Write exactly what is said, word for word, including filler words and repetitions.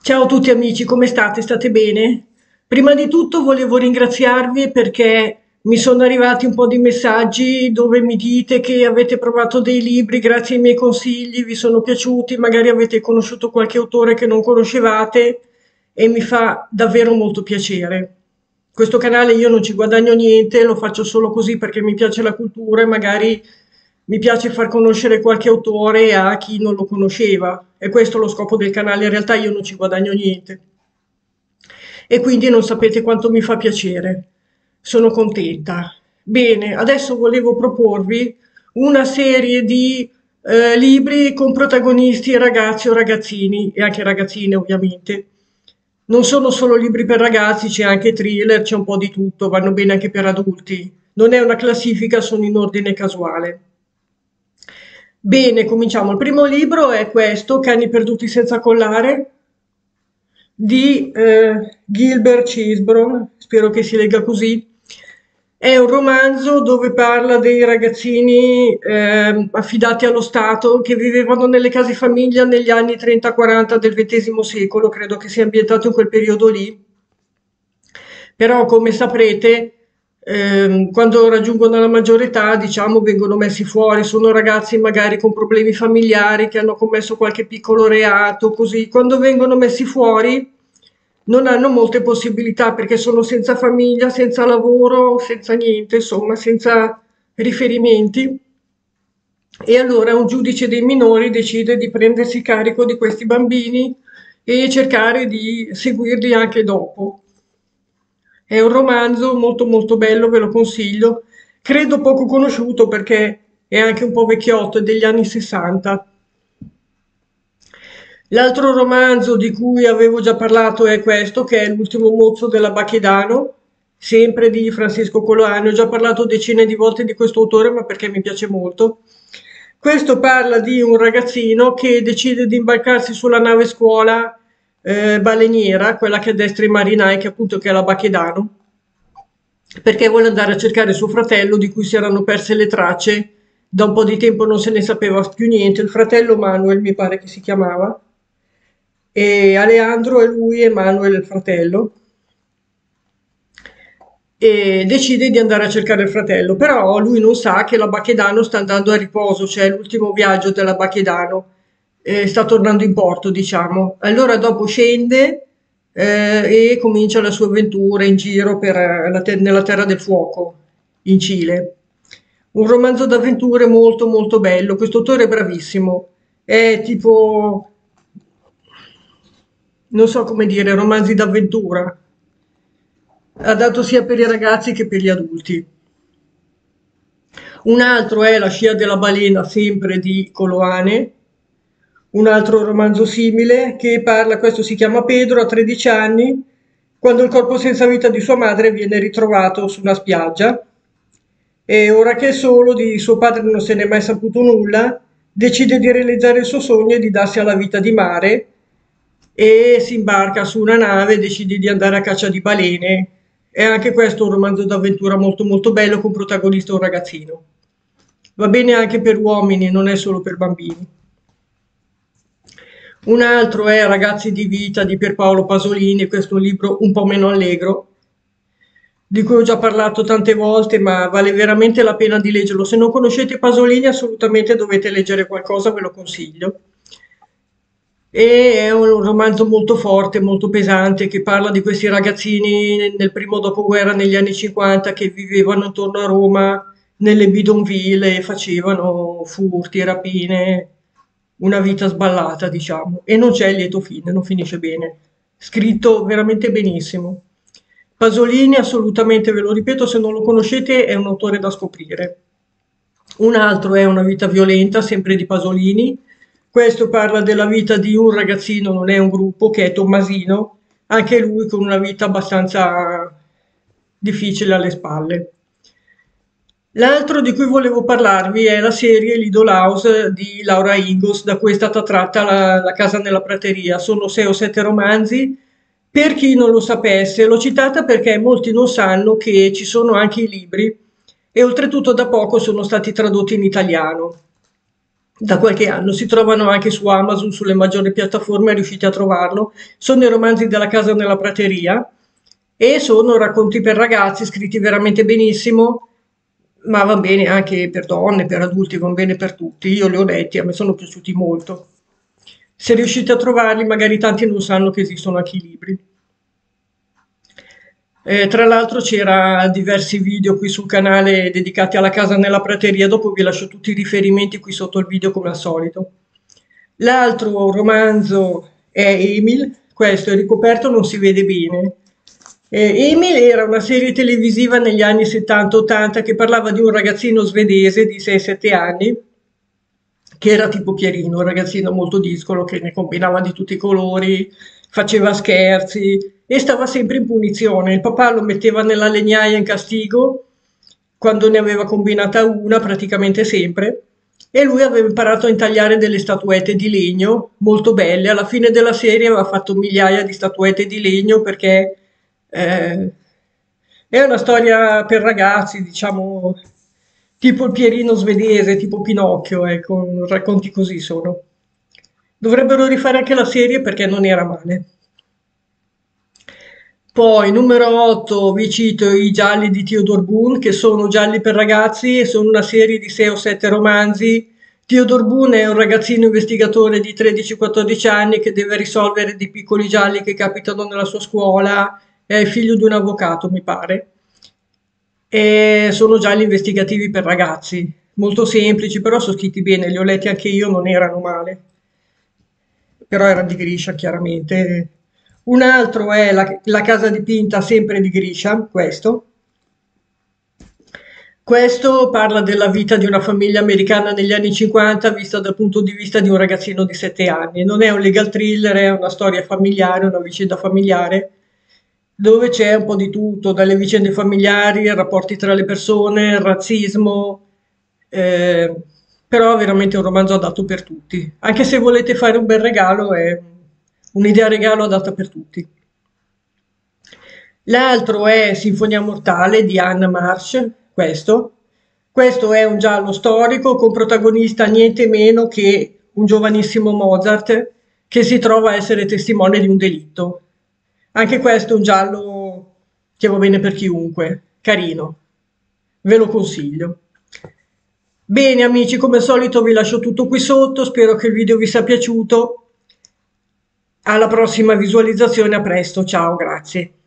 Ciao a tutti amici, come state? State bene? Prima di tutto volevo ringraziarvi perché mi sono arrivati un po' di messaggi dove mi dite che avete provato dei libri grazie ai miei consigli, vi sono piaciuti, magari avete conosciuto qualche autore che non conoscevate e mi fa davvero molto piacere. Questo canale io non ci guadagno niente, lo faccio solo così perché mi piace la cultura e magari mi piace far conoscere qualche autore a chi non lo conosceva. E questo è lo scopo del canale, in realtà io non ci guadagno niente. E quindi non sapete quanto mi fa piacere. Sono contenta. Bene, adesso volevo proporvi una serie di eh, libri con protagonisti ragazzi o ragazzini, e anche ragazzine ovviamente. Non sono solo libri per ragazzi, c'è anche thriller, c'è un po' di tutto, vanno bene anche per adulti. Non è una classifica, sono in ordine casuale. Bene, cominciamo. Il primo libro è questo, Cani perduti senza collare, di eh, Gilbert Cisbron, spero che si legga così. È un romanzo dove parla dei ragazzini ehm, affidati allo Stato che vivevano nelle case famiglia negli anni trenta quaranta del ventesimo secolo, credo che sia ambientato in quel periodo lì. Però, come saprete, ehm, quando raggiungono la maggiore età, diciamo, vengono messi fuori, sono ragazzi magari con problemi familiari che hanno commesso qualche piccolo reato, così. Quando vengono messi fuori non hanno molte possibilità perché sono senza famiglia, senza lavoro, senza niente, insomma, senza riferimenti. E allora un giudice dei minori decide di prendersi carico di questi bambini e cercare di seguirli anche dopo. È un romanzo molto molto bello, ve lo consiglio. Credo poco conosciuto perché è anche un po' vecchiotto, è degli anni sessanta. L'altro romanzo di cui avevo già parlato è questo, che è L'ultimo mozzo della Baquedano, sempre di Francisco Coloane. Ho già parlato decine di volte di questo autore, ma perché mi piace molto. Questo parla di un ragazzino che decide di imbarcarsi sulla nave scuola eh, baleniera, quella che addestra i marinai, che appunto che è la Baquedano, perché vuole andare a cercare suo fratello di cui si erano perse le tracce. Da un po' di tempo non se ne sapeva più niente. Il fratello Manuel, mi pare che si chiamava, e Aleandro è lui e Manuel è il fratello, e decide di andare a cercare il fratello, però lui non sa che la Baquedano sta andando a riposo, cioè l'ultimo viaggio della Baquedano, eh, sta tornando in porto, diciamo. Allora dopo scende eh, e comincia la sua avventura in giro per, eh, la te- nella Terra del Fuoco, in Cile. Un romanzo d'avventure molto molto bello, questo autore è bravissimo, è tipo, non so come dire, romanzi d'avventura, adatto sia per i ragazzi che per gli adulti. Un altro è La scia della balena, sempre di Coloane, un altro romanzo simile che parla, questo si chiama Pedro, ha tredici anni, quando il corpo senza vita di sua madre viene ritrovato su una spiaggia e ora che è solo, di suo padre non se n'è mai saputo nulla, decide di realizzare il suo sogno e di darsi alla vita di mare e si imbarca su una nave e decide di andare a caccia di balene. E anche questo è un romanzo d'avventura molto molto bello con protagonista un ragazzino. Va bene anche per uomini, non è solo per bambini. Un altro è Ragazzi di vita di Pierpaolo Pasolini, questo è un libro un po' meno allegro, di cui ho già parlato tante volte, ma vale veramente la pena di leggerlo. Se non conoscete Pasolini, assolutamente dovete leggere qualcosa, ve lo consiglio. E è un romanzo molto forte, molto pesante, che parla di questi ragazzini nel primo dopoguerra, negli anni cinquanta, che vivevano intorno a Roma, nelle bidonville, e facevano furti, rapine, una vita sballata, diciamo. E non c'è il lieto fine, non finisce bene. Scritto veramente benissimo. Pasolini, assolutamente, ve lo ripeto, se non lo conoscete, è un autore da scoprire. Un altro è Una vita violenta, sempre di Pasolini. Questo parla della vita di un ragazzino, non è un gruppo, che è Tommasino, anche lui con una vita abbastanza difficile alle spalle. L'altro di cui volevo parlarvi è la serie Little House di Laura Ingalls, da cui è stata tratta la, la casa nella prateria. Sono sei o sette romanzi. Per chi non lo sapesse, l'ho citata perché molti non sanno che ci sono anche i libri e oltretutto da poco sono stati tradotti in italiano. da qualche anno, si trovano anche su Amazon, sulle maggiori piattaforme, riuscite a trovarlo. Sono i romanzi della casa nella prateria e sono racconti per ragazzi scritti veramente benissimo, ma va bene anche per donne, per adulti, va bene per tutti. Io li ho letti, a me sono piaciuti molto. Se riuscite a trovarli, magari tanti non sanno che esistono anche i libri. Eh, tra l'altro c'era diversi video qui sul canale dedicati alla casa nella prateria, dopo vi lascio tutti i riferimenti qui sotto il video come al solito. L'altro romanzo è Emil, questo è ricoperto, non si vede bene. Eh, Emil era una serie televisiva negli anni settanta ottanta che parlava di un ragazzino svedese di sei sette anni, che era tipo Pierino, un ragazzino molto discolo che ne combinava di tutti i colori, faceva scherzi e stava sempre in punizione. Il papà lo metteva nella legnaia in castigo quando ne aveva combinata una, praticamente sempre, e lui aveva imparato a intagliare delle statuette di legno molto belle. Alla fine della serie aveva fatto migliaia di statuette di legno perché eh, è una storia per ragazzi, diciamo, tipo il Pierino svedese, tipo Pinocchio, ecco, racconti così sono. Dovrebbero rifare anche la serie perché non era male. Poi, numero otto, vi cito i gialli di Theodore Boone, che sono gialli per ragazzi e sono una serie di sei o sette romanzi. Theodore Boone è un ragazzino investigatore di tredici quattordici anni che deve risolvere dei piccoli gialli che capitano nella sua scuola. È figlio di un avvocato, mi pare. E sono gialli investigativi per ragazzi, molto semplici, però sono scritti bene, li ho letti anche io, non erano male. Però era di Grisha, chiaramente. Un altro è la, la casa dipinta, sempre di Grisha, questo. Questo parla della vita di una famiglia americana negli anni cinquanta, vista dal punto di vista di un ragazzino di sette anni. Non è un legal thriller, è una storia familiare, una vicenda familiare, dove c'è un po' di tutto, dalle vicende familiari, ai rapporti tra le persone, il razzismo, eh, però è veramente un romanzo adatto per tutti. Anche se volete fare un bel regalo, è un'idea regalo adatta per tutti. L'altro è Sinfonia mortale di Anna Marsh, questo. Questo è un giallo storico con protagonista niente meno che un giovanissimo Mozart che si trova a essere testimone di un delitto. Anche questo è un giallo che va bene per chiunque, carino, ve lo consiglio. Bene amici, come al solito vi lascio tutto qui sotto, spero che il video vi sia piaciuto. Alla prossima visualizzazione, a presto, ciao, grazie.